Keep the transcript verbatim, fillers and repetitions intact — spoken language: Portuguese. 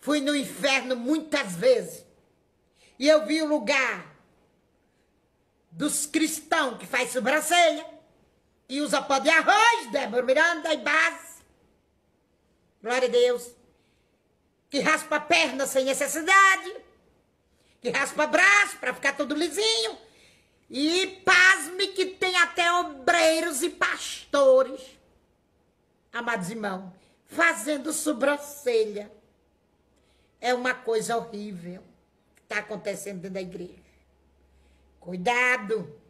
Fui no inferno muitas vezes. E eu vi o lugar dos cristãos que faz sobrancelha e usa pó de arroz, Débora Miranda e base. Glória a Deus. Que raspa a perna sem necessidade. Que raspa braço para ficar todo lisinho. E pasme que tem até obreiros e pastores, amados irmãos, fazendo sobrancelha. É uma coisa horrível que está acontecendo dentro da igreja. Cuidado.